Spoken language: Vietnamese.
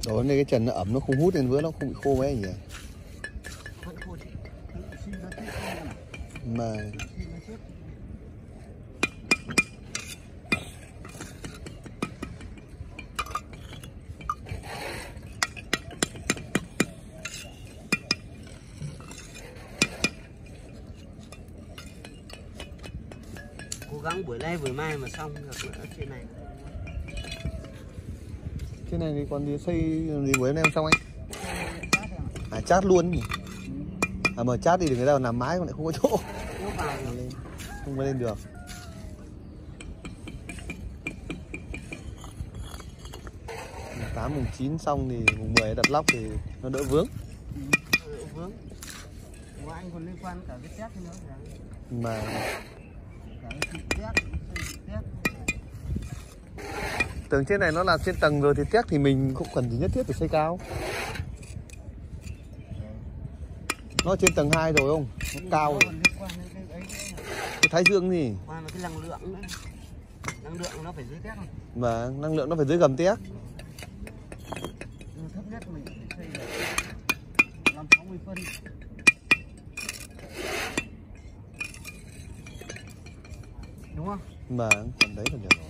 Có vấn đề cái trần nó ẩm, nó không hút nên vữa nó không bị khô mấy nhỉ. Mà cố gắng buổi nay buổi mai mà xong được nữa trên này. trên này thì còn gì xây gì buổi hôm nay không xong anh? À chát luôn nhỉ? À mà chát thì người ta làm mái còn lại không có chỗ. Không có lên được. Mùng 8, mùng 9 xong thì mùng 10 đặt lóc thì nó đỡ vướng. Đỡ vướng. Của anh còn liên quan cả cái tét nữa kìa. Mà Cả cái tét. tường trên này nó là trên tầng rồi thì tét thì mình cũng cần gì nhất thiết phải xây cao. Nó trên tầng 2 rồi không? Nó cao rồi. Cái thái dương gì? Qua là cái năng lượng nữa. Năng lượng nó phải dưới tét không? Mà năng lượng nó phải dưới gầm tét. Thấp nhất mình phải xây được 5-60 phân. Đúng không? Mà còn đấy còn nhỏ.